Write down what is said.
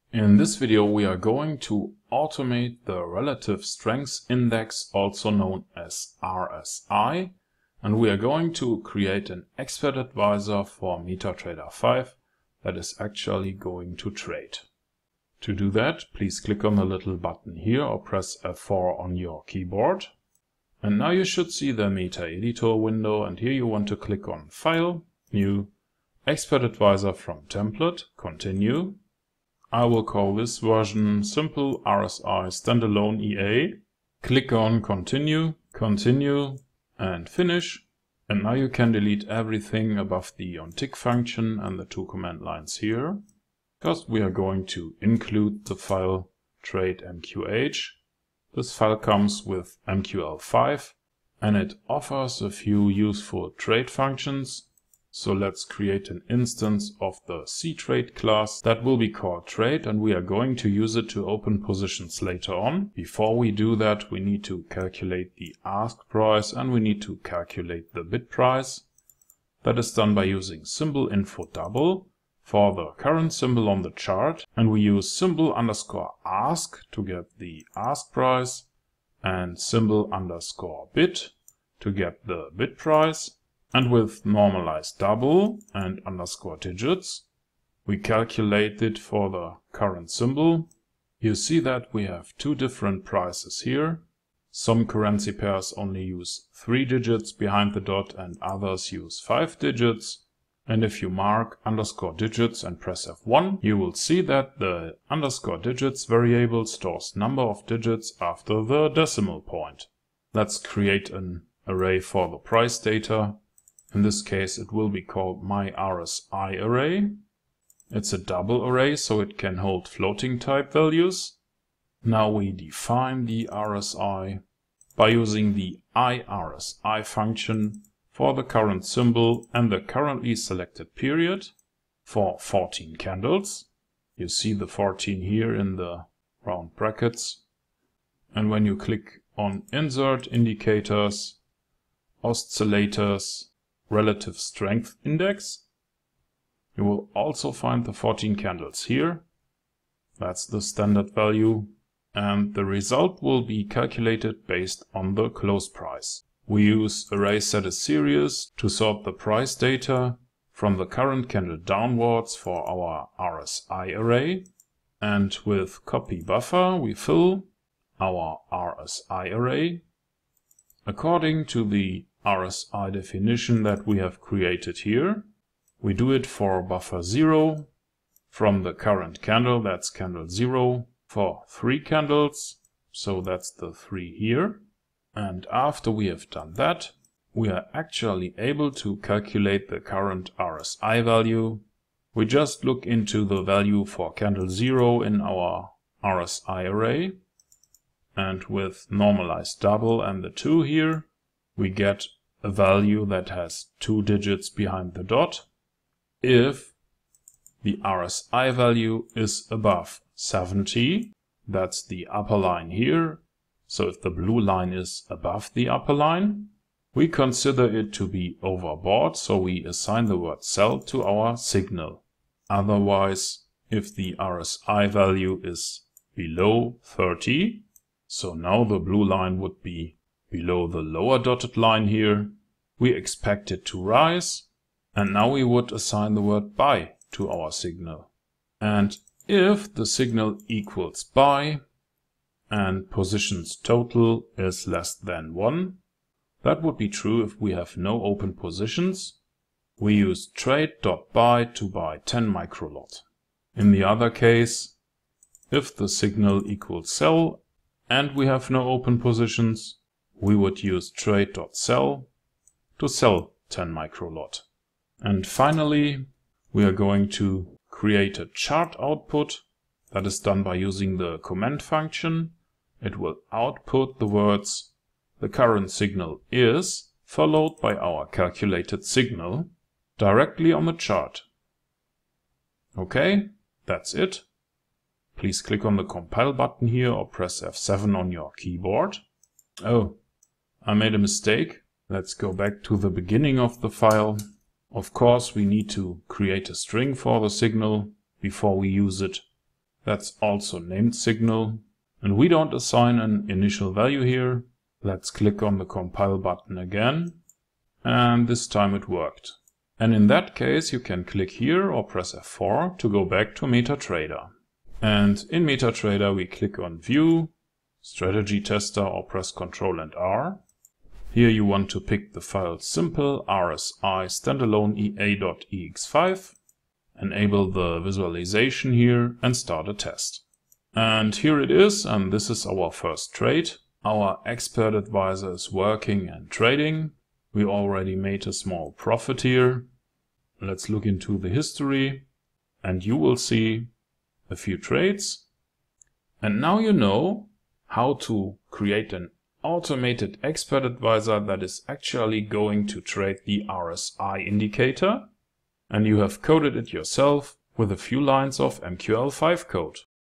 In this video we are going to automate the relative strength index, also known as RSI, and we are going to create an expert advisor for Metatrader 5 that is actually going to trade. To do that, please click on the little button here or press F4 on your keyboard. And now you should see the Metaeditor window, and here you want to click on File, New, Expert Advisor from Template, Continue. I will call this version SimpleRSIstandaloneEA. Click on Continue, Continue, and Finish. And now you can delete everything above the OnTick function and the two command lines here, because we are going to include the file Trade.mqh. This file comes with MQL5 and it offers a few useful trade functions. So let's create an instance of the CTrade class that will be called Trade, and we are going to use it to open positions later on. Before we do that, we need to calculate the AskPrice and we need to calculate the bid price. That is done by using SymbolInfoDouble for the current symbol on the chart, and we use symbol_ask to get the ask price and symbol_bid to get the bid price. And with NormalizeDouble and underscore digits, we calculate it for the current symbol. You see that we have two different prices here. Some currency pairs only use 3 digits behind the dot and others use 5 digits. And if you mark underscore digits and press F1, you will see that the underscore digits variable stores number of digits after the decimal point. Let's create an array for the price data. In this case, it will be called my RSI array. It's a double array, so it can hold floating type values. Now we define the RSI by using the iRSI function for the current symbol and the currently selected period for 14 candles. You see the 14 here in the round brackets. And when you click on Insert Indicators, Oscillators, Relative Strength Index, you will also find the 14 candles here. That's the standard value. And the result will be calculated based on the close price. We use ArraySetAsSeries to sort the price data from the current candle downwards for our RSI array. And with copyBuffer, we fill our RSI array according to the RSI definition that we have created here. We do it for buffer 0 from the current candle, that's candle 0, for 3 candles, so that's the 3 here. And after we have done that, we are actually able to calculate the current RSI value. We just look into the value for candle 0 in our RSI array, and with NormalizeDouble and the 2 here, we get a value that has 2 digits behind the dot if the RSI value is above 70. That's the upper line here. So if the blue line is above the upper line, we consider it to be overbought, so we assign the word sell to our signal. Otherwise, if the RSI value is below 30, so now the blue line would be below the lower dotted line here, we expect it to rise, and now we would assign the word buy to our signal. And if the signal equals buy and positions total is less than 1, that would be true if we have no open positions, we use trade.buy to buy 10 microlot. In the other case, if the signal equals sell and we have no open positions, we would use trade.sell to sell 10 microlot. And finally, we are going to create a chart output. That is done by using the comment function. It will output the words the current signal is followed by our calculated signal directly on the chart. Okay, that's it. Please click on the compile button here or press F7 on your keyboard. Oh, I made a mistake. Let's go back to the beginning of the file. Of course, we need to create a string for the signal before we use it. That's also named signal. And we don't assign an initial value here. Let's click on the compile button again. And this time it worked. And in that case, you can click here or press F4 to go back to Metatrader. And in Metatrader, we click on View, Strategy Tester, or press Ctrl and R. Here you want to pick the file SimpleRSIStandaloneEA.ex5, enable the visualization here and start a test. And here it is, and this is our first trade. Our expert advisor is working and trading. We already made a small profit here. Let's look into the history and you will see a few trades. And now you know how to create an automated expert advisor that is actually going to trade the RSI indicator. And you have coded it yourself with a few lines of MQL5 code.